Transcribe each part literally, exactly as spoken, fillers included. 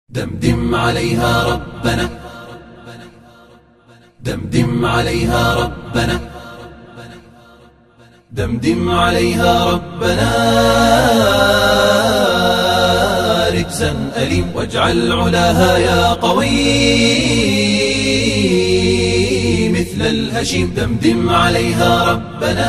دمدم عليها ربنا دمدم عليها ربنا دمدم عليها ربنا رجزا أليم واجعل علاها يا قوي مثل الهشيم دمدم عليها ربنا.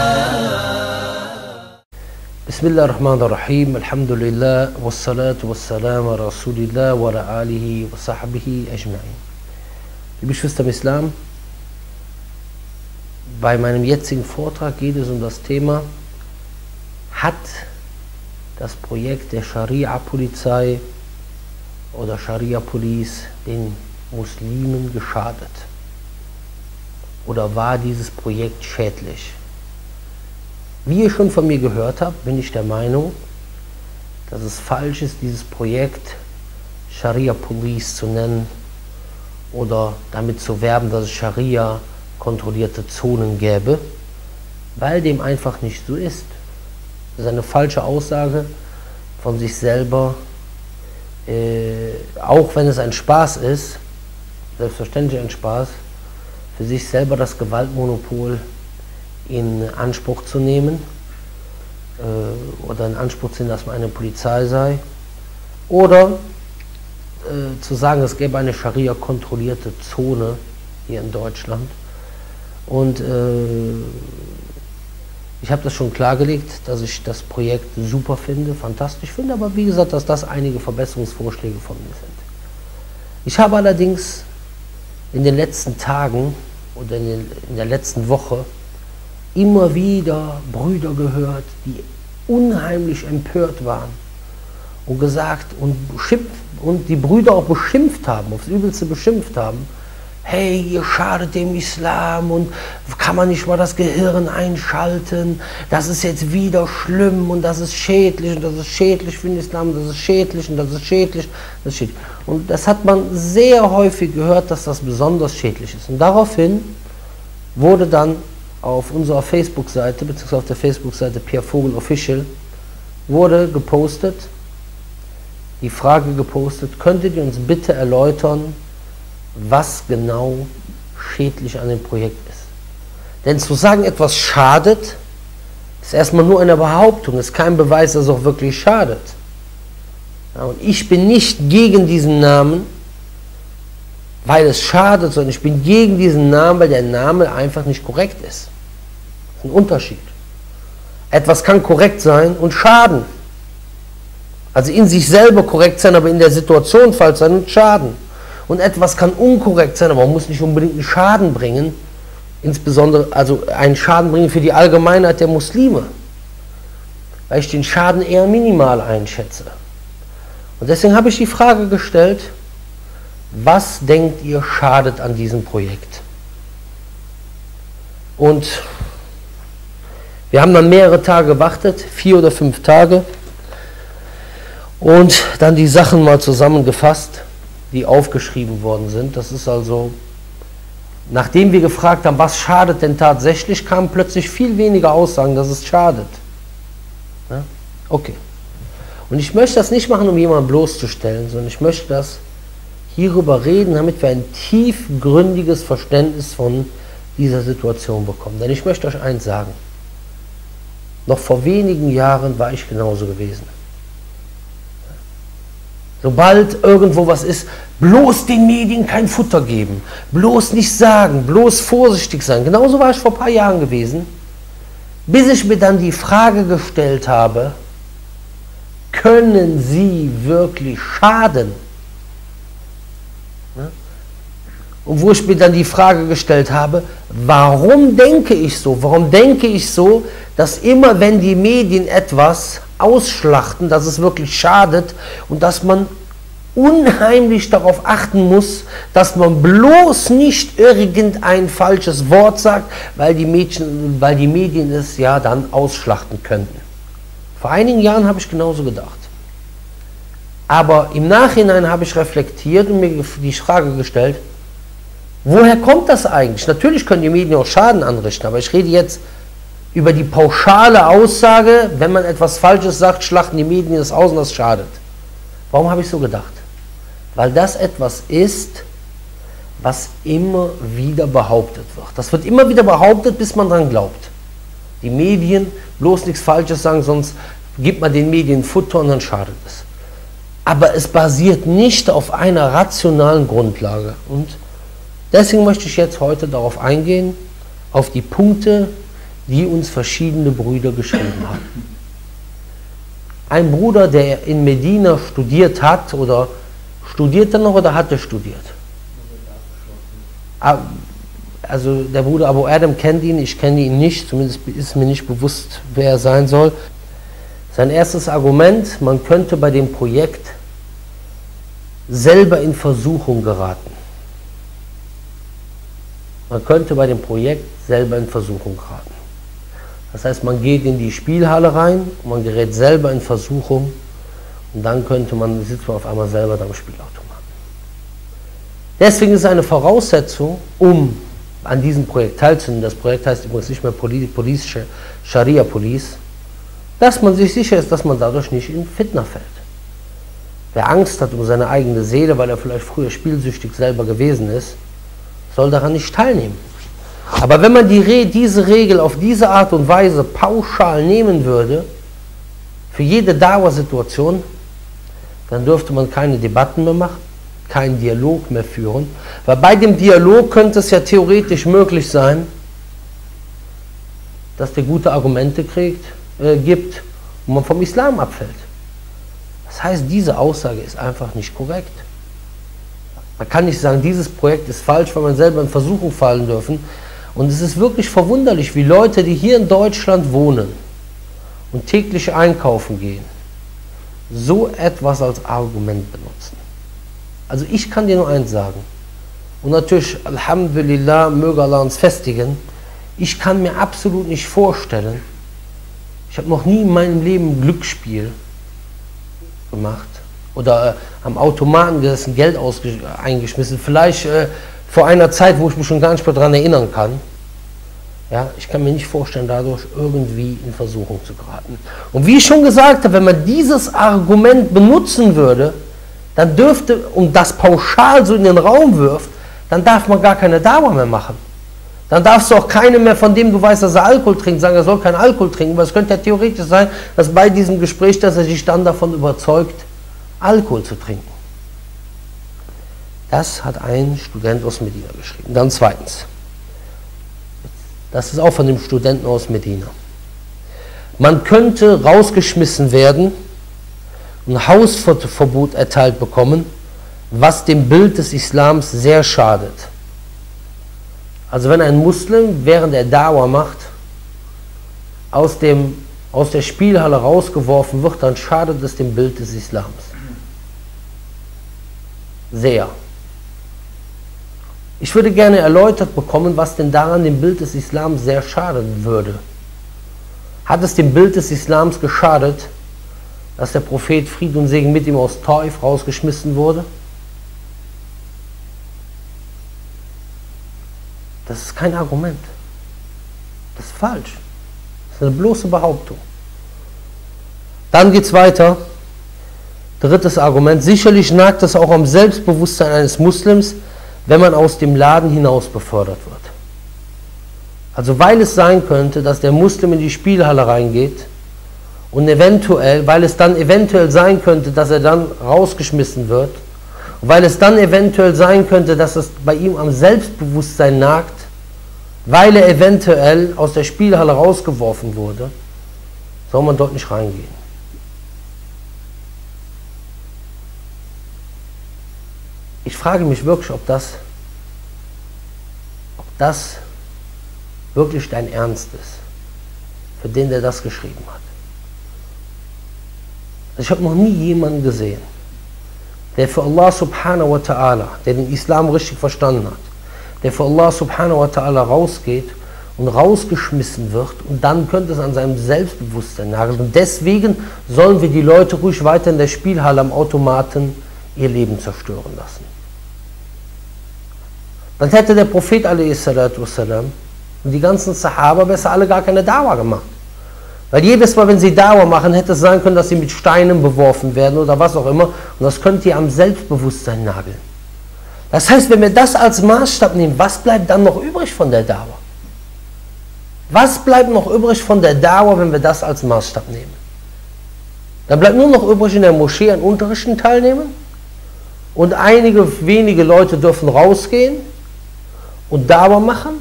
بسم الله الرحمن الرحيم. الحمد لله والصلاة والسلام على رسول الله وعلى آله وصحبه أجمعين. Liebe Geschwister im Islam, bei meinem jetzigen Vortrag geht es um das Thema: Hat das Projekt der Scharia-Polizei oder Scharia-Police den Muslimen geschadet? Oder war dieses Projekt schädlich? Wie ihr schon von mir gehört habt, bin ich der Meinung, dass es falsch ist, dieses Projekt Scharia Police zu nennen oder damit zu werben, dass es Scharia kontrollierte Zonen gäbe, weil dem einfach nicht so ist. Das ist eine falsche Aussage von sich selber, äh, auch wenn es ein Spaß ist, selbstverständlich ein Spaß, für sich selber das Gewaltmonopol in Anspruch zu nehmen äh, oder in Anspruch zu nehmen, dass man eine Polizei sei, oder äh, zu sagen, es gäbe eine Scharia-kontrollierte Zone hier in Deutschland. Und äh, ich habe das schon klargelegt, dass ich das Projekt super finde, fantastisch finde, aber wie gesagt, dass das einige Verbesserungsvorschläge von mir sind. Ich habe allerdings in den letzten Tagen oder in, den, in der letzten Woche immer wieder Brüder gehört, die unheimlich empört waren und gesagt und beschimpft und die Brüder auch beschimpft haben, aufs Übelste beschimpft haben: Hey, ihr schadet dem Islam und kann man nicht mal das Gehirn einschalten, das ist jetzt wieder schlimm und das ist schädlich und das ist schädlich für den Islam, das ist schädlich und das ist schädlich, das ist schädlich. Und das hat man sehr häufig gehört, dass das besonders schädlich ist. Und daraufhin wurde dann auf unserer Facebook-Seite, beziehungsweise auf der Facebook-Seite Pierre Vogel Official, wurde gepostet, die Frage gepostet: Könntet ihr uns bitte erläutern, was genau schädlich an dem Projekt ist? Denn zu sagen, etwas schadet, ist erstmal nur eine Behauptung, ist kein Beweis, dass es auch wirklich schadet. Ja, und ich bin nicht gegen diesen Namen, weil es schadet, sondern ich bin gegen diesen Namen, weil der Name einfach nicht korrekt ist. Das ist ein Unterschied. Etwas kann korrekt sein und schaden. Also in sich selber korrekt sein, aber in der Situation falsch sein und schaden. Und etwas kann unkorrekt sein, aber man muss nicht unbedingt einen Schaden bringen, insbesondere also einen Schaden bringen für die Allgemeinheit der Muslime, weil ich den Schaden eher minimal einschätze. Und deswegen habe ich die Frage gestellt: Was denkt ihr schadet an diesem Projekt? Und wir haben dann mehrere Tage gewartet, vier oder fünf Tage, und dann die Sachen mal zusammengefasst, die aufgeschrieben worden sind. Das ist also, nachdem wir gefragt haben, was schadet denn tatsächlich, kamen plötzlich viel weniger Aussagen, dass es schadet. Ja? Okay. Und ich möchte das nicht machen, um jemanden bloßzustellen, sondern ich möchte das hierüber reden, damit wir ein tiefgründiges Verständnis von dieser Situation bekommen. Denn ich möchte euch eins sagen: Noch vor wenigen Jahren war ich genauso gewesen. Sobald irgendwo was ist, bloß den Medien kein Futter geben, bloß nicht sagen, bloß vorsichtig sein. Genauso war ich vor ein paar Jahren gewesen, bis ich mir dann die Frage gestellt habe: Können sie wirklich schaden? Und wo ich mir dann die Frage gestellt habe: Warum denke ich so? Warum denke ich so, dass immer, wenn die Medien etwas ausschlachten, dass es wirklich schadet und dass man unheimlich darauf achten muss, dass man bloß nicht irgendein falsches Wort sagt, weil die, Mädchen, weil die Medien es ja dann ausschlachten könnten. Vor einigen Jahren habe ich genauso gedacht. Aber im Nachhinein habe ich reflektiert und mir die Frage gestellt: Woher kommt das eigentlich? Natürlich können die Medien auch Schaden anrichten, aber ich rede jetzt über die pauschale Aussage: Wenn man etwas Falsches sagt, schlachten die Medien es aus und das schadet. Warum habe ich so gedacht? Weil das etwas ist, was immer wieder behauptet wird. Das wird immer wieder behauptet, bis man dran glaubt. Die Medien, bloß nichts Falsches sagen, sonst gibt man den Medien Futter und dann schadet es. Aber es basiert nicht auf einer rationalen Grundlage. Und deswegen möchte ich jetzt heute darauf eingehen, auf die Punkte, die uns verschiedene Brüder geschrieben haben. Ein Bruder, der in Medina studiert hat, oder studiert er noch oder hat er studiert? Also der Bruder Abu Adam kennt ihn, ich kenne ihn nicht, zumindest ist mir nicht bewusst, wer er sein soll. Sein erstes Argument, man könnte bei dem Projekt selber in Versuchung geraten. Man könnte bei dem Projekt selber in Versuchung geraten. Das heißt, man geht in die Spielhalle rein, und man gerät selber in Versuchung und dann könnte man, sitzt man auf einmal selber am Spielautomaten. Deswegen ist eine Voraussetzung, um an diesem Projekt teilzunehmen, das Projekt heißt übrigens nicht mehr Police, Scharia Police, dass man sich sicher ist, dass man dadurch nicht in Fitna fällt. Wer Angst hat um seine eigene Seele, weil er vielleicht früher spielsüchtig selber gewesen ist, soll daran nicht teilnehmen. Aber wenn man die Re diese Regel auf diese Art und Weise pauschal nehmen würde, für jede Dauersituation, dann dürfte man keine Debatten mehr machen, keinen Dialog mehr führen, weil bei dem Dialog könnte es ja theoretisch möglich sein, dass der gute Argumente kriegt, äh, gibt und man vom Islam abfällt. Das heißt, diese Aussage ist einfach nicht korrekt. Man kann nicht sagen, dieses Projekt ist falsch, weil man selber in Versuchung fallen dürfen. Und es ist wirklich verwunderlich, wie Leute, die hier in Deutschland wohnen und täglich einkaufen gehen, so etwas als Argument benutzen. Also ich kann dir nur eins sagen. Und natürlich, Alhamdulillah, möge Allah uns festigen, ich kann mir absolut nicht vorstellen, ich habe noch nie in meinem Leben ein Glücksspiel gemacht oder äh, am Automaten gesessen, Geld eingeschmissen, vielleicht äh, vor einer Zeit, wo ich mich schon gar nicht mehr daran erinnern kann. Ja, ich kann mir nicht vorstellen, dadurch irgendwie in Versuchung zu geraten. Und wie ich schon gesagt habe, wenn man dieses Argument benutzen würde, dann dürfte, und das pauschal so in den Raum wirft, dann darf man gar keine Dauer mehr machen. Dann darfst du auch keinem mehr, von dem du weißt, dass er Alkohol trinkt, sagen, er soll keinen Alkohol trinken, weil es könnte ja theoretisch sein, dass bei diesem Gespräch, dass er sich dann davon überzeugt, Alkohol zu trinken. Das hat ein Student aus Medina geschrieben. Dann zweitens, das ist auch von dem Studenten aus Medina. Man könnte rausgeschmissen werden, ein Hausverbot erteilt bekommen, was dem Bild des Islams sehr schadet. Also wenn ein Muslim während er Dawa macht, aus, dem, aus der Spielhalle rausgeworfen wird, dann schadet es dem Bild des Islams. Sehr. Ich würde gerne erläutert bekommen, was denn daran dem Bild des Islams sehr schaden würde. Hat es dem Bild des Islams geschadet, dass der Prophet Friede und Segen mit ihm aus Taif rausgeschmissen wurde? Das ist kein Argument. Das ist falsch. Das ist eine bloße Behauptung. Dann geht es weiter. Drittes Argument. Sicherlich nagt es auch am Selbstbewusstsein eines Muslims, wenn man aus dem Laden hinaus befördert wird. Also weil es sein könnte, dass der Muslim in die Spielhalle reingeht und eventuell, weil es dann eventuell sein könnte, dass er dann rausgeschmissen wird, weil es dann eventuell sein könnte, dass es bei ihm am Selbstbewusstsein nagt, weil er eventuell aus der Spielhalle rausgeworfen wurde, soll man dort nicht reingehen. Ich frage mich wirklich, ob das, ob das wirklich dein Ernst ist, für den, der das geschrieben hat. Also ich habe noch nie jemanden gesehen, der für Allah subhanahu wa ta'ala, der den Islam richtig verstanden hat, der für Allah subhanahu wa ta'ala rausgeht und rausgeschmissen wird und dann könnte es an seinem Selbstbewusstsein nageln. Und deswegen sollen wir die Leute ruhig weiter in der Spielhalle am Automaten ihr Leben zerstören lassen. Dann hätte der Prophet a.s. und die ganzen Sahaba besser alle gar keine Dawa gemacht. Weil jedes Mal, wenn sie Dauer machen, hätte es sein können, dass sie mit Steinen beworfen werden oder was auch immer. Und das könnte ihr am Selbstbewusstsein nageln. Das heißt, wenn wir das als Maßstab nehmen, was bleibt dann noch übrig von der Dauer? Was bleibt noch übrig von der Dauer, wenn wir das als Maßstab nehmen? Dann bleibt nur noch übrig, in der Moschee an Unterrichten teilnehmen und einige wenige Leute dürfen rausgehen und Dauer machen.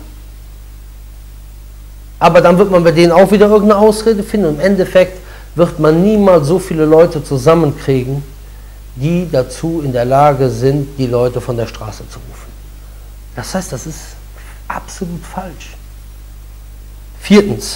Aber dann wird man bei denen auch wieder irgendeine Ausrede finden. Und im Endeffekt wird man niemals so viele Leute zusammenkriegen, die dazu in der Lage sind, die Leute von der Straße zu rufen. Das heißt, das ist absolut falsch. Viertens.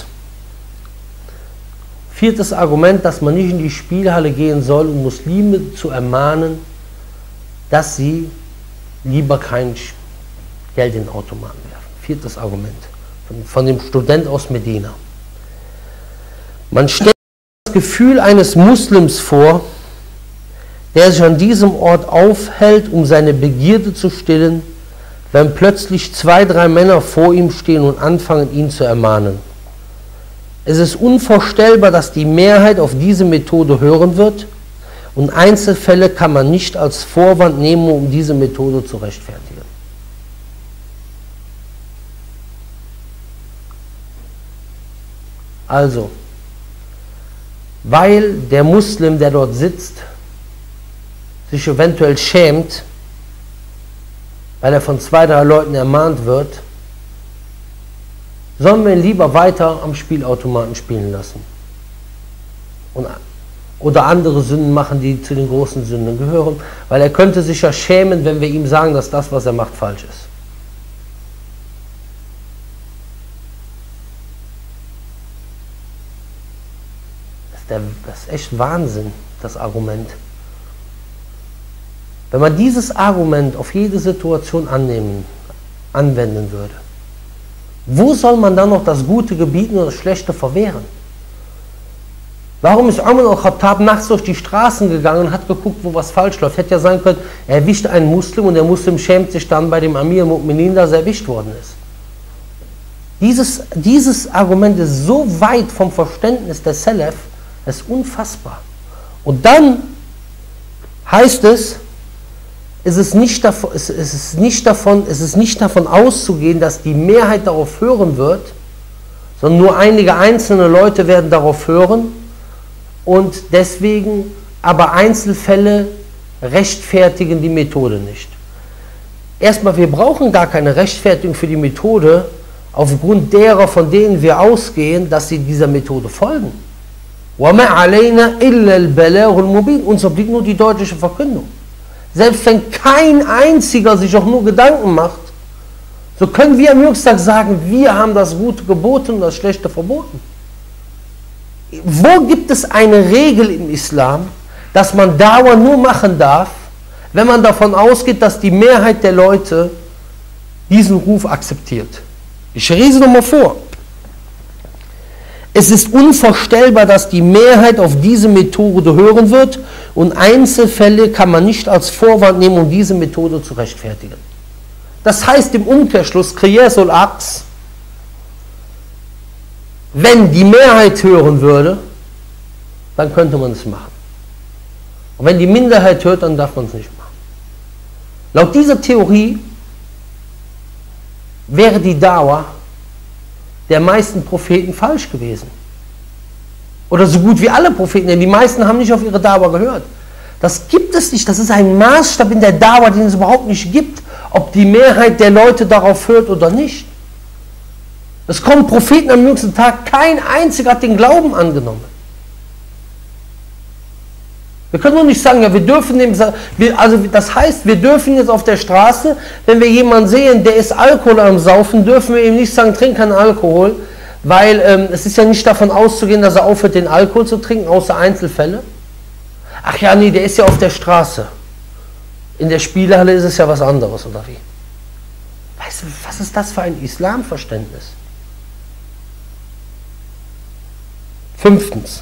Viertes Argument, dass man nicht in die Spielhalle gehen soll, um Muslime zu ermahnen, dass sie lieber kein Geld in den Automaten werfen. Viertes Argument. Von, von dem Student aus Medina. Man stellt das Gefühl eines Muslims vor, der sich an diesem Ort aufhält, um seine Begierde zu stillen, wenn plötzlich zwei, drei Männer vor ihm stehen und anfangen, ihn zu ermahnen. Es ist unvorstellbar, dass die Mehrheit auf diese Methode hören wird, und Einzelfälle kann man nicht als Vorwand nehmen, um diese Methode zu rechtfertigen. Also, weil der Muslim, der dort sitzt, sich eventuell schämt, weil er von zwei, drei Leuten ermahnt wird, sollen wir ihn lieber weiter am Spielautomaten spielen lassen. Und, oder andere Sünden machen, die zu den großen Sünden gehören, weil er könnte sich ja schämen, wenn wir ihm sagen, dass das, was er macht, falsch ist. Das ist echt Wahnsinn, das Argument. Wenn man dieses Argument auf jede Situation annehmen, anwenden würde, wo soll man dann noch das Gute gebieten und das Schlechte verwehren? Warum ist Umar al-Khattab nachts durch die Straßen gegangen und hat geguckt, wo was falsch läuft? Hätte ja sein können, er erwischt einen Muslim und der Muslim schämt sich dann bei dem Amir al-Mu'minin, dass er erwischt worden ist. Dieses, dieses Argument ist so weit vom Verständnis der Salaf, das ist unfassbar. Und dann heißt es, es ist, nicht davon, es, ist nicht davon, es ist nicht davon auszugehen, dass die Mehrheit darauf hören wird, sondern nur einige einzelne Leute werden darauf hören und deswegen aber Einzelfälle rechtfertigen die Methode nicht. Erstmal, wir brauchen gar keine Rechtfertigung für die Methode aufgrund derer, von denen wir ausgehen, dass sie dieser Methode folgen. وَمَا عَلَيْنَا إِلَّا الْبَلَاغُ الْمُبِينُ. Uns obliegt nur die deutliche Verkündung. Selbst wenn kein einziger sich auch nur Gedanken macht, so können wir am Jüngstag sagen, wir haben das Gute geboten und das Schlechte verboten. Wo gibt es eine Regel im Islam, dass man Dauer nur machen darf, wenn man davon ausgeht, dass die Mehrheit der Leute diesen Ruf akzeptiert? Ich lese nochmal vor. Es ist unvorstellbar, dass die Mehrheit auf diese Methode hören wird, und Einzelfälle kann man nicht als Vorwand nehmen, um diese Methode zu rechtfertigen. Das heißt im Umkehrschluss, Qiyas al-Aqs, wenn die Mehrheit hören würde, dann könnte man es machen. Und wenn die Minderheit hört, dann darf man es nicht machen. Laut dieser Theorie wäre die Dauer der meisten Propheten falsch gewesen. Oder so gut wie alle Propheten, denn die meisten haben nicht auf ihre Dauer gehört. Das gibt es nicht, das ist ein Maßstab in der Dauer, den es überhaupt nicht gibt, ob die Mehrheit der Leute darauf hört oder nicht. Es kommen Propheten am jüngsten Tag, kein einziger hat den Glauben angenommen. Wir können nur nicht sagen, ja, wir dürfen dem, also das heißt, wir dürfen jetzt auf der Straße, wenn wir jemanden sehen, der ist Alkohol am Saufen, dürfen wir ihm nicht sagen, trink keinen Alkohol, weil ähm, es ist ja nicht davon auszugehen, dass er aufhört, den Alkohol zu trinken, außer Einzelfälle. Ach ja, nee, der ist ja auf der Straße. In der Spielhalle ist es ja was anderes, oder wie? Weißt du, was ist das für ein Islamverständnis? Fünftens.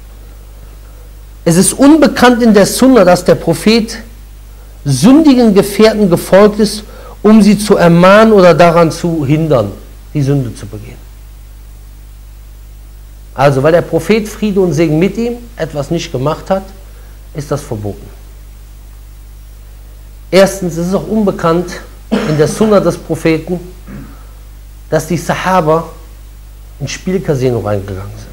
Es ist unbekannt in der Sunna, dass der Prophet sündigen Gefährten gefolgt ist, um sie zu ermahnen oder daran zu hindern, die Sünde zu begehen. Also, weil der Prophet Friede und Segen mit ihm etwas nicht gemacht hat, ist das verboten. Erstens ist es auch unbekannt in der Sunna des Propheten, dass die Sahaba ins Spielcasino reingegangen sind.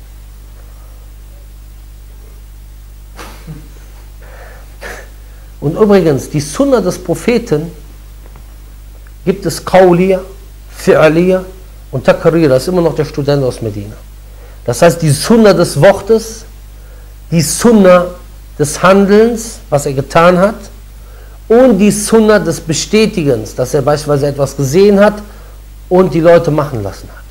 Und übrigens, die Sunna des Propheten gibt es Qawliya, Fi'aliya und Takariya. Das ist immer noch der Student aus Medina. Das heißt, die Sunna des Wortes, die Sunna des Handelns, was er getan hat, und die Sunna des Bestätigens, dass er beispielsweise etwas gesehen hat und die Leute machen lassen hat.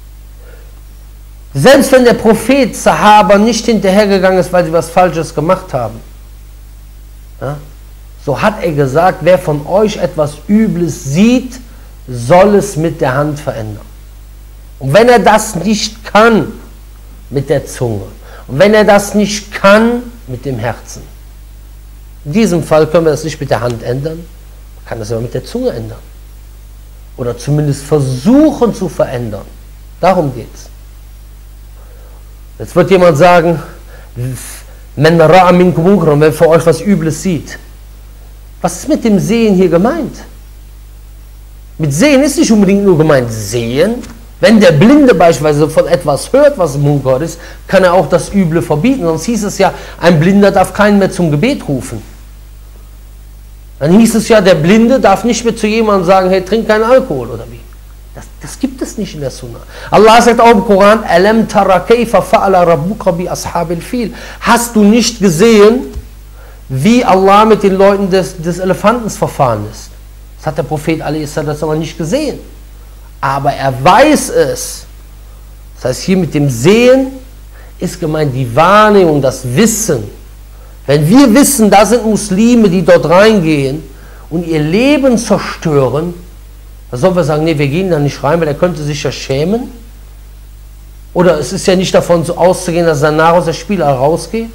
Selbst wenn der Prophet Sahaba nicht hinterhergegangen ist, weil sie was Falsches gemacht haben, ja, so hat er gesagt, wer von euch etwas Übles sieht, soll es mit der Hand verändern. Und wenn er das nicht kann, mit der Zunge. Und wenn er das nicht kann, mit dem Herzen. In diesem Fall können wir das nicht mit der Hand ändern, man kann das aber mit der Zunge ändern. Oder zumindest versuchen zu verändern. Darum geht es. Jetzt wird jemand sagen, wenn wer für euch was Übles sieht. Was ist mit dem Sehen hier gemeint? Mit Sehen ist nicht unbedingt nur gemeint Sehen. Wenn der Blinde beispielsweise von etwas hört, was Munkar ist, kann er auch das Üble verbieten. Sonst hieß es ja, ein Blinder darf keinen mehr zum Gebet rufen. Dann hieß es ja, der Blinde darf nicht mehr zu jemandem sagen, hey, trink keinen Alkohol oder wie. Das, das gibt es nicht in der Sunna. Allah sagt auch im Koran, Alam tara kayfa fa'ala rabbuka bi ashabil fil. Hast du nicht gesehen, wie Allah mit den Leuten des, des Elefantens verfahren ist? Das hat der Prophet a.s. nicht gesehen. Aber er weiß es. Das heißt, hier mit dem Sehen ist gemeint die Wahrnehmung, das Wissen. Wenn wir wissen, da sind Muslime, die dort reingehen und ihr Leben zerstören, dann sollen wir sagen, nee, wir gehen da nicht rein, weil er könnte sich ja schämen. Oder es ist ja nicht davon so auszugehen, dass er danach aus der Spielhalle rausgeht.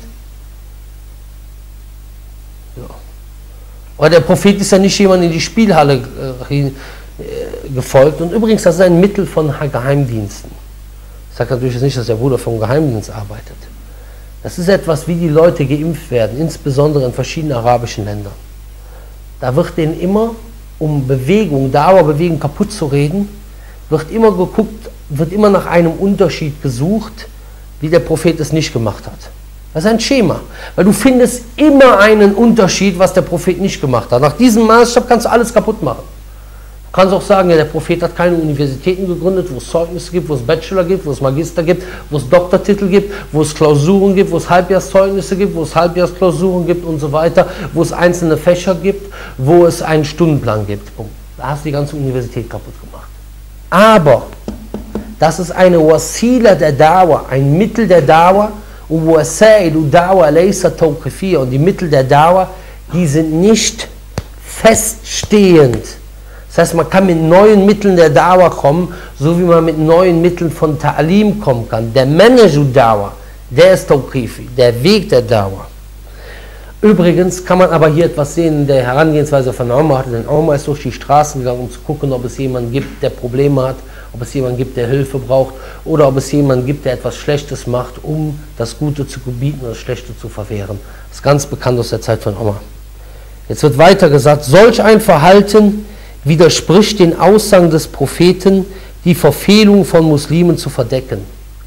Ja. Oder der Prophet ist ja nicht jemand in die Spielhalle äh, gefolgt. Und übrigens, das ist ein Mittel von Geheimdiensten. Ich sage natürlich nicht, dass der Bruder vom Geheimdienst arbeitet. Das ist etwas, wie die Leute geimpft werden, insbesondere in verschiedenen arabischen Ländern. Da wird denen immer, um Bewegung, Dauerbewegung kaputt zu reden, wird immer geguckt, wird immer nach einem Unterschied gesucht, wie der Prophet es nicht gemacht hat. Das ist ein Schema, weil du findest immer einen Unterschied, was der Prophet nicht gemacht hat. Nach diesem Maßstab kannst du alles kaputt machen. Du kannst auch sagen, ja, der Prophet hat keine Universitäten gegründet, wo es Zeugnisse gibt, wo es Bachelor gibt, wo es Magister gibt, wo es Doktortitel gibt, wo es Klausuren gibt, wo es Halbjahrszeugnisse gibt, wo es Halbjahrsklausuren gibt und so weiter, wo es einzelne Fächer gibt, wo es einen Stundenplan gibt. Da hast du die ganze Universität kaputt gemacht. Aber das ist eine Wasila der Dawa, ein Mittel der Dawa, und Wasailu Dawa laysa tawqifiyya, und die Mittel der Dawa, die sind nicht feststehend. Das heißt, man kann mit neuen Mitteln der Dawa kommen, so wie man mit neuen Mitteln von Ta'lim kommen kann. Der Manhaju Dawa, der ist Tawqifi, der Weg der Dawa. Übrigens kann man aber hier etwas sehen in der Herangehensweise von Umar. Denn Umar ist durch die Straßen gegangen, um zu gucken, ob es jemanden gibt, der Probleme hat, ob es jemanden gibt, der Hilfe braucht, oder ob es jemanden gibt, der etwas Schlechtes macht, um das Gute zu gebieten und das Schlechte zu verwehren. Das ist ganz bekannt aus der Zeit von Umar. Jetzt wird weiter gesagt, solch ein Verhalten widerspricht den Aussagen des Propheten, die Verfehlung von Muslimen zu verdecken.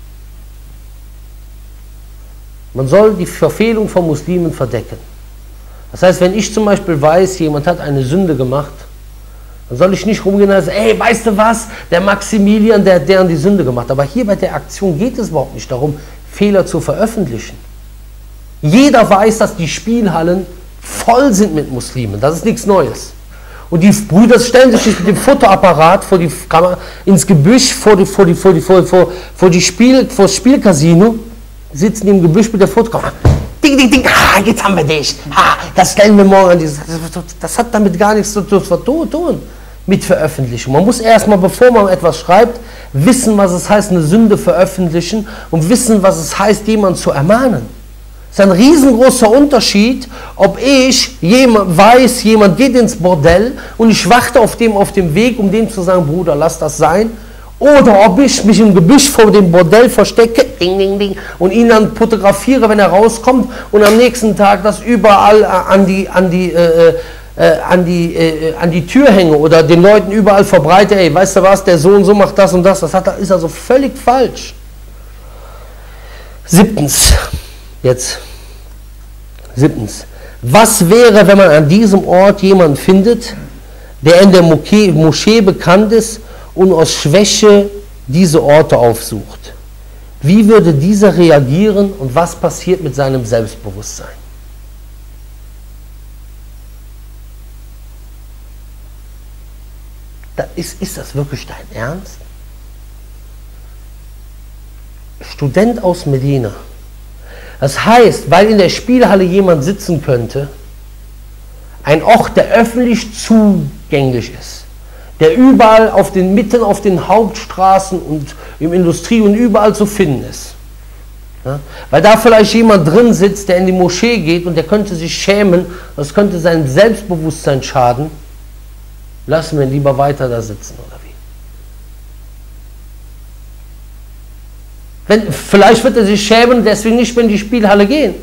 Man soll die Verfehlung von Muslimen verdecken. Das heißt, wenn ich zum Beispiel weiß, jemand hat eine Sünde gemacht, dann soll ich nicht rumgehen und sagen, ey, weißt du was, der Maximilian, der hat deren die Sünde gemacht. Aber hier bei der Aktion geht es überhaupt nicht darum, Fehler zu veröffentlichen. Jeder weiß, dass die Spielhallen voll sind mit Muslimen. Das ist nichts Neues. Und die Brüder stellen sich mit dem Fotoapparat vor die Kamera, ins Gebüsch, vor, die, vor, die, vor, die, vor, vor, vor, die Spiel, vor das Spielcasino, sitzen im Gebüsch mit der Fotokamera. Ding, ding, ding, ah, jetzt haben wir dich. Ah, das stellen wir morgen an. Das, das hat damit gar nichts zu tun mit Veröffentlichung. Man muss erstmal, bevor man etwas schreibt, wissen, was es heißt, eine Sünde veröffentlichen, und wissen, was es heißt, jemanden zu ermahnen. Es ist ein riesengroßer Unterschied, ob ich jemand weiß, jemand geht ins Bordell und ich warte auf dem auf dem Weg, um dem zu sagen, Bruder, lass das sein, Oder ob ich mich im Gebüsch vor dem Bordell verstecke, ding, ding, ding, und ihn dann fotografiere, wenn er rauskommt, und am nächsten Tag das überall an die, an die, äh, äh, an die, äh, an die Tür hänge oder den Leuten überall verbreite, ey, weißt du was, der so und so macht das und das, das hat, ist also völlig falsch. Siebtens, jetzt, siebtens, was wäre, wenn man an diesem Ort jemanden findet, der in der Moschee, Moschee bekannt ist und aus Schwäche diese Orte aufsucht? Wie würde dieser reagieren und was passiert mit seinem Selbstbewusstsein? Da ist, ist das wirklich dein Ernst? Student aus Medina. Das heißt, weil in der Spielhalle jemand sitzen könnte, ein Ort, der öffentlich zugänglich ist, der überall auf den mitten auf den Hauptstraßen und im Industrie und überall zu finden ist. Ja? Weil da vielleicht jemand drin sitzt, der in die Moschee geht und der könnte sich schämen, das könnte seinem Selbstbewusstsein schaden, lassen wir ihn lieber weiter da sitzen, oder wie? Wenn, vielleicht wird er sich schämen und deswegen nicht mehr in die Spielhalle gehen.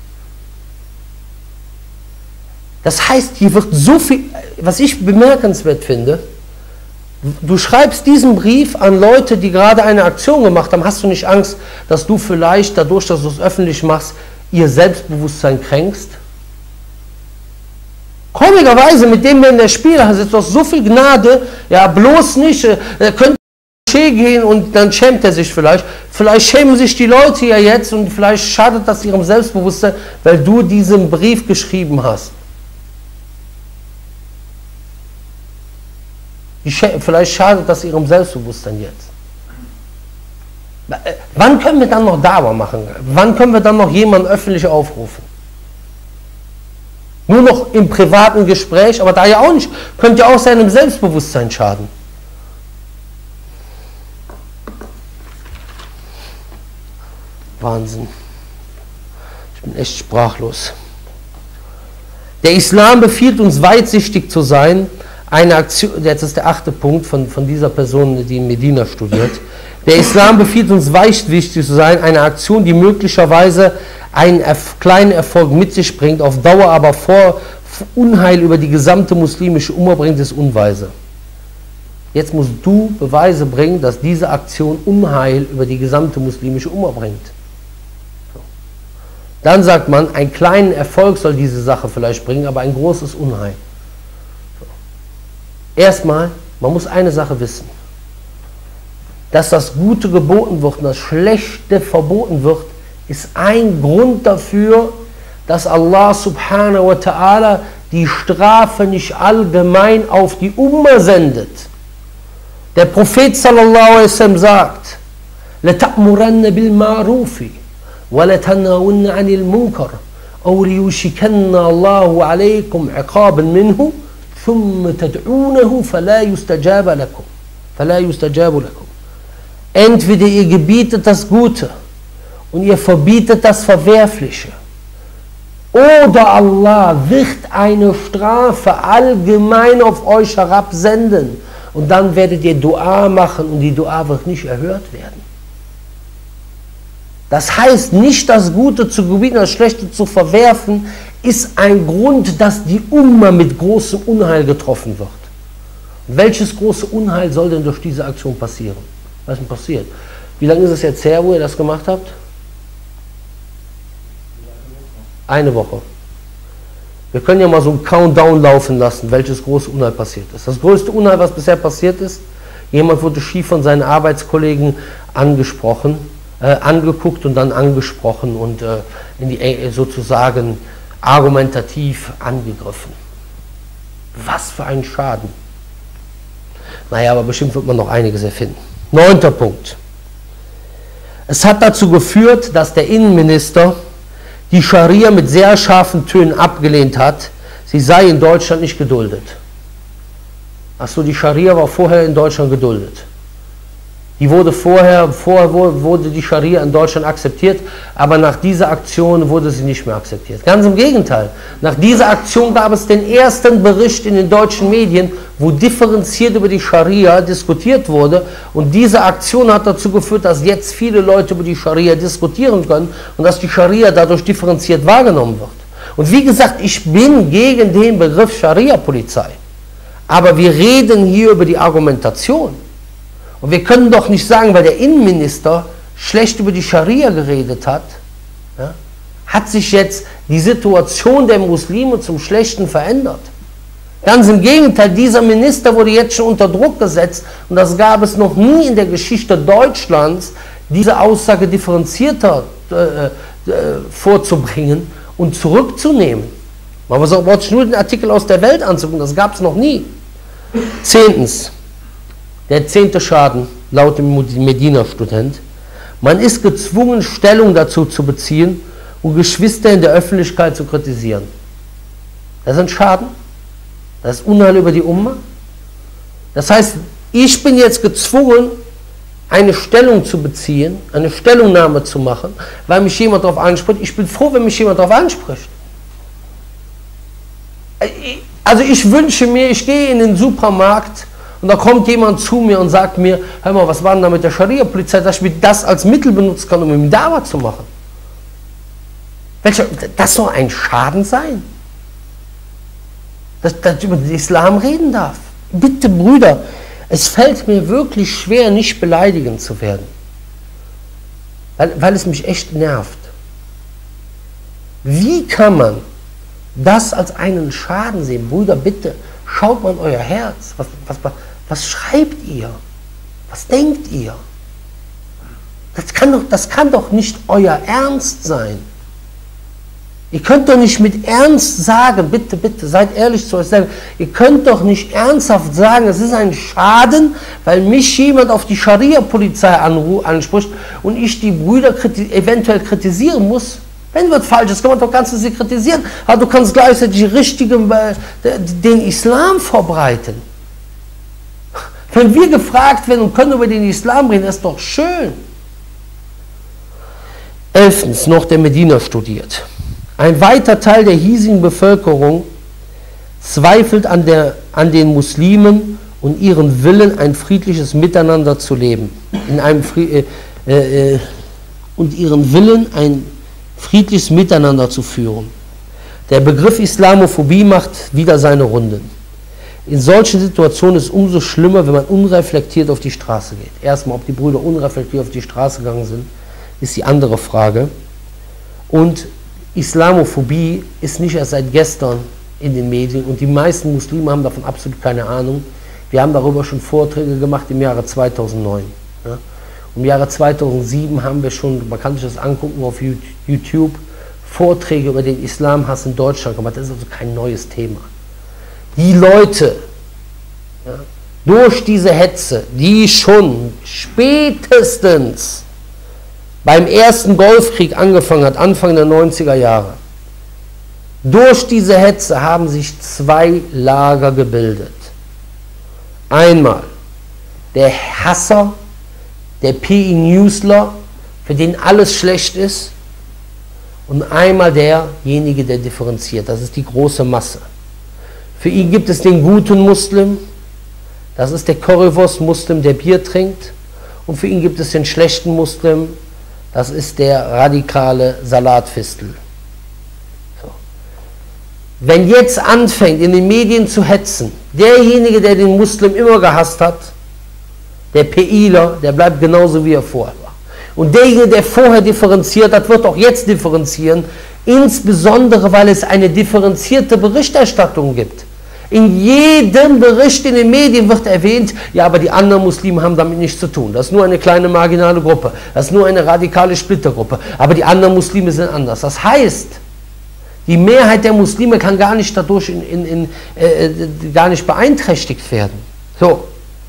Das heißt, hier wird so viel, was ich bemerkenswert finde, du schreibst diesen Brief an Leute, die gerade eine Aktion gemacht haben, hast du nicht Angst, dass du vielleicht dadurch, dass du es öffentlich machst, ihr Selbstbewusstsein kränkst? Komischerweise, mit dem wir in der Spielhalle sitzen, du hast so viel Gnade, ja bloß nicht, er könnte gehen und dann schämt er sich vielleicht. Vielleicht schämen sich die Leute ja jetzt und vielleicht schadet das ihrem Selbstbewusstsein, weil du diesen Brief geschrieben hast. Vielleicht schadet das ihrem Selbstbewusstsein jetzt. Wann können wir dann noch Dauer machen? Wann können wir dann noch jemanden öffentlich aufrufen? Nur noch im privaten Gespräch, aber da ja auch nicht, könnte ja auch seinem Selbstbewusstsein schaden. Wahnsinn. Ich bin echt sprachlos. Der Islam befiehlt uns, weitsichtig zu sein. Eine Aktion, jetzt ist der achte Punkt von, von dieser Person, die in Medina studiert. Der Islam befiehlt uns, weitsichtig zu sein. Eine Aktion, die möglicherweise einen erf kleinen Erfolg mit sich bringt, auf Dauer aber vor Unheil über die gesamte muslimische Umma bringt, ist unweise. Jetzt musst du Beweise bringen, dass diese Aktion Unheil über die gesamte muslimische Umma bringt. Dann sagt man, einen kleinen Erfolg soll diese Sache vielleicht bringen, aber ein großes Unheil. Erstmal, man muss eine Sache wissen, dass das Gute geboten wird und das Schlechte verboten wird, ist ein Grund dafür, dass Allah subhanahu wa ta'ala die Strafe nicht allgemein auf die Umma sendet. Der Prophet sallallahu alaihi wasallam sagt, لَتَأْمُرَنَّ بِالْمَعْرُوفِ وَلَتَنْهَوُنَّ عَنِ الْمُنْكَرِ أَوْ لِيُشِكَنَّ اللَّهُ عَلَيْكُمْ عِقَابًا مِنْهُ ثُمَّ تَدْعُونَهُ فَلَا يُسْتَجَابَ لَكُمْ فَلَا يُسْتَجَابُ لَكُمْ. Entweder ihr gebietet das Gute und ihr verbietet das Verwerfliche, oder Allah wird eine Strafe allgemein auf euch herabsenden und dann werdet ihr Dua machen und die Dua wird nicht erhört werden. Das heißt, nicht das Gute zu gebieten, das Schlechte zu verwerfen, ist ein Grund, dass die Umma mit großem Unheil getroffen wird. Welches große Unheil soll denn durch diese Aktion passieren? Was ist denn passiert? Wie lange ist es jetzt her, wo ihr das gemacht habt? Eine Woche. Wir können ja mal so einen Countdown laufen lassen, welches große Unheil passiert ist. Das größte Unheil, was bisher passiert ist, jemand wurde schief von seinen Arbeitskollegen angesprochen, äh, angeguckt und dann angesprochen und äh, in die, äh, sozusagen argumentativ angegriffen. Was für ein Schaden. Naja, aber bestimmt wird man noch einiges erfinden. Neunter Punkt. Es hat dazu geführt, dass der Innenminister die Scharia mit sehr scharfen Tönen abgelehnt hat, sie sei in Deutschland nicht geduldet. Achso, die Scharia war vorher in Deutschland geduldet. Die wurde vorher, vorher wurde die Scharia in Deutschland akzeptiert, aber nach dieser Aktion wurde sie nicht mehr akzeptiert. Ganz im Gegenteil. Nach dieser Aktion gab es den ersten Bericht in den deutschen Medien, wo differenziert über die Scharia diskutiert wurde. Und diese Aktion hat dazu geführt, dass jetzt viele Leute über die Scharia diskutieren können und dass die Scharia dadurch differenziert wahrgenommen wird. Und wie gesagt, ich bin gegen den Begriff Scharia-Polizei. Aber wir reden hier über die Argumentation. Und wir können doch nicht sagen, weil der Innenminister schlecht über die Scharia geredet hat, ja, hat sich jetzt die Situation der Muslime zum Schlechten verändert. Ganz im Gegenteil, dieser Minister wurde jetzt schon unter Druck gesetzt und das gab es noch nie in der Geschichte Deutschlands, diese Aussage differenzierter äh, äh, vorzubringen und zurückzunehmen. Man muss auch nur den Artikel aus der Welt anzugucken, das gab es noch nie. Zehntens. Der zehnte Schaden, laut dem Medina-Student: Man ist gezwungen, Stellung dazu zu beziehen und Geschwister in der Öffentlichkeit zu kritisieren. Das ist ein Schaden, das ist Unheil über die Umma. Das heißt, ich bin jetzt gezwungen, eine Stellung zu beziehen, eine Stellungnahme zu machen, weil mich jemand darauf anspricht. Ich bin froh, wenn mich jemand darauf anspricht. Also ich wünsche mir, ich gehe in den Supermarkt und da kommt jemand zu mir und sagt mir, hör mal, was war denn da mit der Scharia-Polizei, dass ich das als Mittel benutzen kann, um ihm Dawa zu machen. Welcher, das soll ein Schaden sein, dass, dass ich über den Islam reden darf. Bitte, Brüder, es fällt mir wirklich schwer, nicht beleidigend zu werden, weil, weil es mich echt nervt. Wie kann man das als einen Schaden sehen? Brüder, bitte, schaut mal in euer Herz. Was, was, was, was schreibt ihr? Was denkt ihr? Das kann, doch, das kann doch nicht euer Ernst sein. Ihr könnt doch nicht mit Ernst sagen, bitte, bitte, seid ehrlich zu euch selber, ihr könnt doch nicht ernsthaft sagen, es ist ein Schaden, weil mich jemand auf die Scharia-Polizei anspricht und ich die Brüder kriti- eventuell kritisieren muss. Wenn was falsch ist, kann man doch ganz sie kritisieren, aber du kannst gleichzeitig richtige, den Islam verbreiten. Wenn wir gefragt werden und können über den Islam reden, ist doch schön. Elftens, noch der Medina studiert. Ein weiter Teil der hiesigen Bevölkerung zweifelt an, der, an den Muslimen und ihren Willen, ein friedliches Miteinander zu leben. In einem, äh, äh, und ihren Willen, ein friedliches Miteinander zu führen. Der Begriff Islamophobie macht wieder seine Runden. In solchen Situationen ist es umso schlimmer, wenn man unreflektiert auf die Straße geht. Erstmal, ob die Brüder unreflektiert auf die Straße gegangen sind, ist die andere Frage. Und Islamophobie ist nicht erst seit gestern in den Medien und die meisten Muslime haben davon absolut keine Ahnung. Wir haben darüber schon Vorträge gemacht im Jahre zweitausendneun. Ja. Im Jahre zweitausendsieben haben wir schon, man kann sich das angucken auf YouTube, Vorträge über den Islamhass in Deutschland gemacht. Das ist also kein neues Thema. Die Leute, ja, durch diese Hetze, die schon spätestens beim ersten Golfkrieg angefangen hat, Anfang der neunziger Jahre, durch diese Hetze haben sich zwei Lager gebildet. Einmal der Hasser, der P I-Newsler, für den alles schlecht ist, und einmal derjenige, der differenziert. Das ist die große Masse. Für ihn gibt es den guten Muslim, das ist der Currywurst-Muslim, der Bier trinkt, und für ihn gibt es den schlechten Muslim, das ist der radikale Salatfistel. So. Wenn jetzt anfängt, in den Medien zu hetzen, derjenige, der den Muslim immer gehasst hat, der PIler, der bleibt genauso wie er vorher war. Und derjenige, der vorher differenziert hat, wird auch jetzt differenzieren, insbesondere weil es eine differenzierte Berichterstattung gibt. In jedem Bericht in den Medien wird erwähnt, ja, aber die anderen Muslime haben damit nichts zu tun. Das ist nur eine kleine marginale Gruppe. Das ist nur eine radikale Splittergruppe. Aber die anderen Muslime sind anders. Das heißt, die Mehrheit der Muslime kann gar nicht dadurch in, in, in, äh, gar nicht beeinträchtigt werden. So.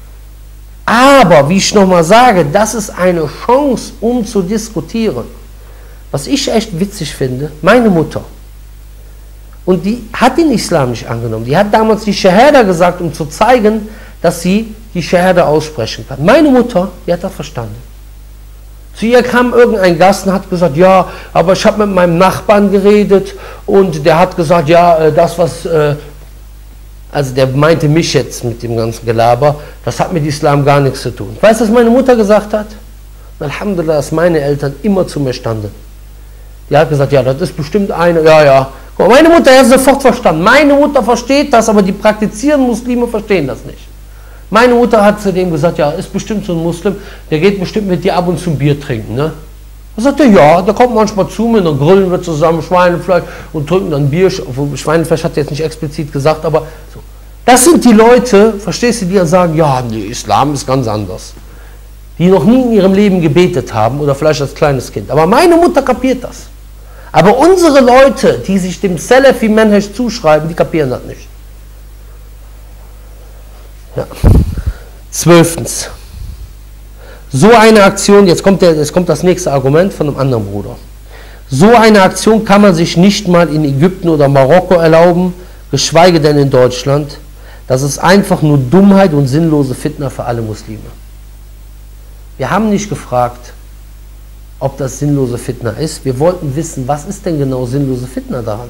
Aber, wie ich nochmal sage, das ist eine Chance, um zu diskutieren. Was ich echt witzig finde, meine Mutter, und die hat den Islam nicht angenommen. Die hat damals die Shahada gesagt, um zu zeigen, dass sie die Schahada aussprechen kann. Meine Mutter, die hat das verstanden. Zu ihr kam irgendein Gast und hat gesagt, ja, aber ich habe mit meinem Nachbarn geredet und der hat gesagt, ja, das was, also der meinte mich jetzt mit dem ganzen Gelaber, das hat mit Islam gar nichts zu tun. Weißt du, was meine Mutter gesagt hat? Alhamdulillah, dass meine Eltern immer zu mir standen. Die hat gesagt, ja, das ist bestimmt eine, ja, ja. Meine Mutter hat sofort verstanden. Meine Mutter versteht das, aber die praktizierenden Muslime verstehen das nicht. Meine Mutter hat zu dem gesagt, ja, ist bestimmt so ein Muslim, der geht bestimmt mit dir ab und zu ein Bier trinken, ne? Da sagt er, ja, der kommt manchmal zu mir, dann grillen wir zusammen Schweinefleisch und trinken dann Bier. Schweinefleisch hat er jetzt nicht explizit gesagt, aber so. Das sind die Leute, verstehst du, die dann sagen, ja, nee, Islam ist ganz anders. Die noch nie in ihrem Leben gebetet haben oder vielleicht als kleines Kind. Aber meine Mutter kapiert das. Aber unsere Leute, die sich dem Salafi Manhaj zuschreiben, die kapieren das nicht. Ja. Zwölftens. So eine Aktion, jetzt kommt, der, jetzt kommt das nächste Argument von einem anderen Bruder. So eine Aktion kann man sich nicht mal in Ägypten oder Marokko erlauben, geschweige denn in Deutschland. Das ist einfach nur Dummheit und sinnlose Fitna für alle Muslime. Wir haben nicht gefragt, ob das sinnlose Fitna ist. Wir wollten wissen, was ist denn genau sinnlose Fitna daran?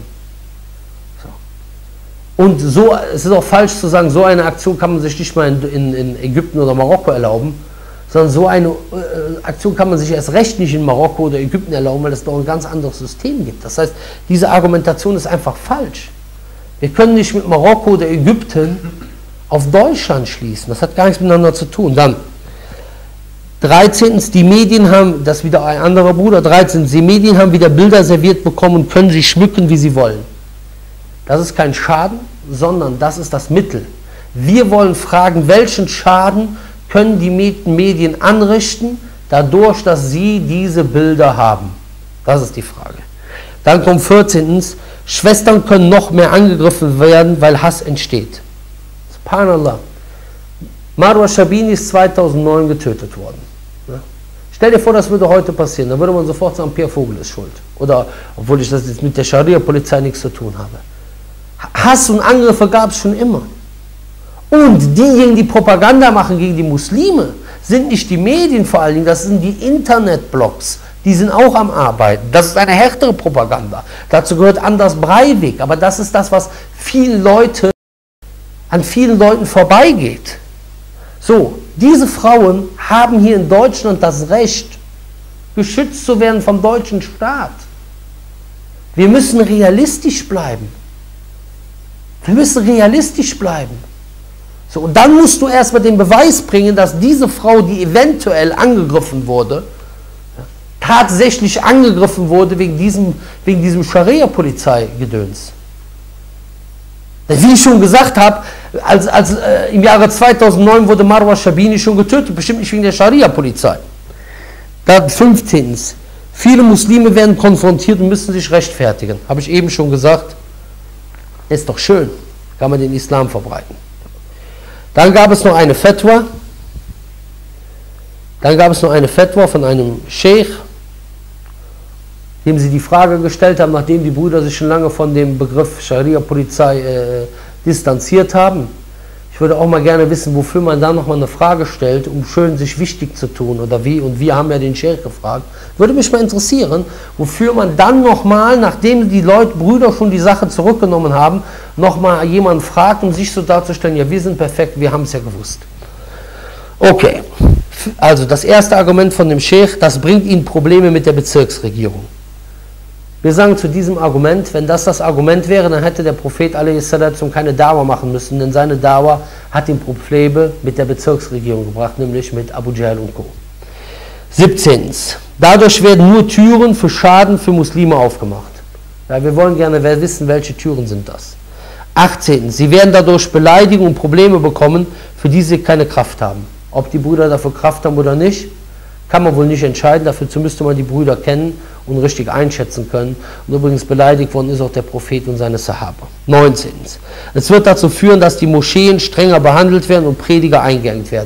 So. Und so, es ist auch falsch zu sagen, so eine Aktion kann man sich nicht mal in, in, in Ägypten oder Marokko erlauben, sondern so eine äh, Aktion kann man sich erst recht nicht in Marokko oder Ägypten erlauben, weil es doch ein ganz anderes System gibt. Das heißt, diese Argumentation ist einfach falsch. Wir können nicht mit Marokko oder Ägypten auf Deutschland schließen. Das hat gar nichts miteinander zu tun. Dann dreizehntens, die Medien haben, das ist wieder ein anderer Bruder, dreizehntens, die Medien haben wieder Bilder serviert bekommen und können sich schmücken, wie sie wollen. Das ist kein Schaden, sondern das ist das Mittel. Wir wollen fragen, welchen Schaden können die Medien anrichten, dadurch, dass sie diese Bilder haben. Das ist die Frage. Dann kommt vierzehntens, Schwestern können noch mehr angegriffen werden, weil Hass entsteht. Subhanallah. Marwa Shabini ist zweitausendneun getötet worden. Ja. Stell dir vor, das würde heute passieren, dann würde man sofort sagen, Pierre Vogel ist schuld. Oder, obwohl ich das jetzt mit der Scharia-Polizei nichts zu tun habe. Hass und Angriffe gab es schon immer. Und diejenigen, die Propaganda machen gegen die Muslime, sind nicht die Medien vor allen Dingen, das sind die Internetblogs. Die sind auch am Arbeiten. Das ist eine härtere Propaganda. Dazu gehört Anders Breivik. Aber das ist das, was vielen Leute, an vielen Leuten vorbeigeht. So, diese Frauen haben hier in Deutschland das Recht, geschützt zu werden vom deutschen Staat. Wir müssen realistisch bleiben. Wir müssen realistisch bleiben. So, und dann musst du erstmal den Beweis bringen, dass diese Frau, die eventuell angegriffen wurde, tatsächlich angegriffen wurde wegen diesem, wegen diesem Scharia-Polizei-Gedöns. Wie ich schon gesagt habe, als, als, äh, im Jahre zweitausendneun wurde Marwa Shabini schon getötet, bestimmt nicht wegen der Scharia-Polizei. Dann fünftens, viele Muslime werden konfrontiert und müssen sich rechtfertigen. Habe ich eben schon gesagt, ist doch schön, kann man den Islam verbreiten. Dann gab es noch eine Fatwa, dann gab es noch eine Fatwa von einem Sheikh, dem sie die Frage gestellt haben, nachdem die Brüder sich schon lange von dem Begriff Scharia-Polizei äh, distanziert haben. Ich würde auch mal gerne wissen, wofür man da nochmal eine Frage stellt, um schön sich wichtig zu tun oder wie. Und wir haben ja den Sheikh gefragt. Würde mich mal interessieren, wofür man dann nochmal, nachdem die Leute, Brüder schon die Sache zurückgenommen haben, nochmal jemanden fragt, um sich so darzustellen, ja, wir sind perfekt, wir haben es ja gewusst. Okay, also das erste Argument von dem Sheikh, das bringt ihnen Probleme mit der Bezirksregierung. Wir sagen zu diesem Argument, wenn das das Argument wäre, dann hätte der Prophet a s. keine Dawa machen müssen, denn seine Dawa hat ihm Probleme mit der Bezirksregierung gebracht, nämlich mit Abu Jahl und Co. siebzehntens. Dadurch werden nur Türen für Schaden für Muslime aufgemacht. Ja, wir wollen gerne wissen, welche Türen sind das. achtzehntens. Sie werden dadurch Beleidigungen und Probleme bekommen, für die sie keine Kraft haben. Ob die Brüder dafür Kraft haben oder nicht, kann man wohl nicht entscheiden. Dafür müsste man die Brüder kennen und richtig einschätzen können. Und übrigens beleidigt worden ist auch der Prophet und seine Sahaba. neunzehntens. Es wird dazu führen, dass die Moscheen strenger behandelt werden und Prediger eingeengt werden.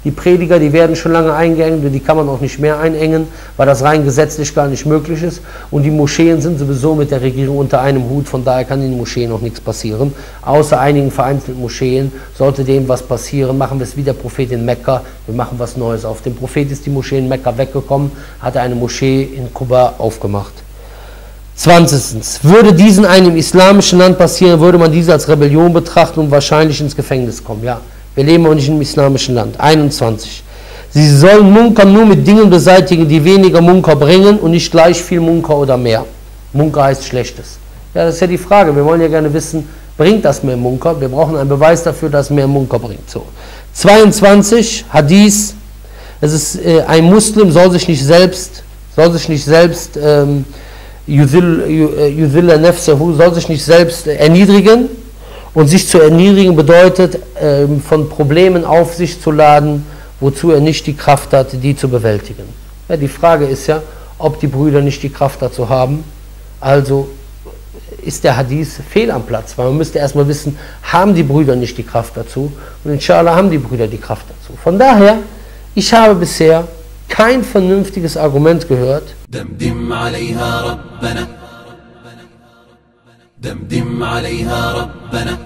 Die Prediger, die werden schon lange eingeengt und die kann man auch nicht mehr einengen, weil das rein gesetzlich gar nicht möglich ist. Und die Moscheen sind sowieso mit der Regierung unter einem Hut, von daher kann in den Moscheen auch nichts passieren. Außer einigen vereinzelten Moscheen sollte dem was passieren, machen wir es wie der Prophet in Mekka, wir machen was Neues auf. Dem Prophet ist die Moschee in Mekka weggekommen, hat er eine Moschee in Kuba aufgemacht. zwanzigstens. Würde diesen einem islamischen Land passieren, würde man diese als Rebellion betrachten und wahrscheinlich ins Gefängnis kommen. Ja. Wir leben auch nicht im islamischen Land. einundzwanzig. Sie sollen Munkar nur mit Dingen beseitigen, die weniger Munkar bringen und nicht gleich viel Munkar oder mehr. Munkar heißt Schlechtes. Ja, das ist ja die Frage. Wir wollen ja gerne wissen, bringt das mehr Munkar? Wir brauchen einen Beweis dafür, dass es mehr Munkar bringt. So. zweiundzwanzig. Hadith. Es ist, äh, ein Muslim soll sich nicht selbst, soll sich nicht selbst, ähm, yudhilla nafsahu, soll sich nicht selbst äh, erniedrigen. Und sich zu erniedrigen bedeutet, äh, von Problemen auf sich zu laden, wozu er nicht die Kraft hat, die zu bewältigen. Ja, die Frage ist ja, ob die Brüder nicht die Kraft dazu haben. Also ist der Hadith fehl am Platz, weil man müsste erstmal wissen, haben die Brüder nicht die Kraft dazu? Und inshallah haben die Brüder die Kraft dazu. Von daher, ich habe bisher kein vernünftiges Argument gehört. دمدم عليها ربنا دمدم عليها ربنا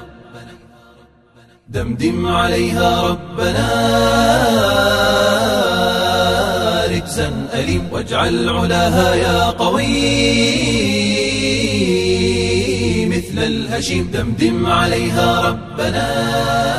دمدم عليها ربنا رجزا أليم واجعل علاها يا قوي مثل الهشيم دمدم عليها ربنا